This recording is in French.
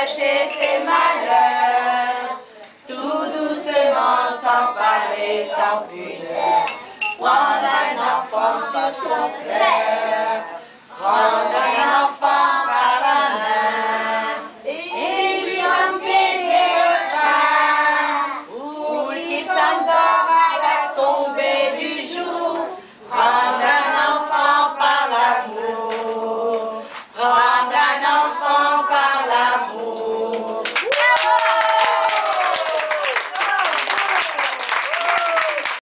cacher ses malheurs, tout doucement, sans parler, sans pudeur, prendre un enfant sur son cœur.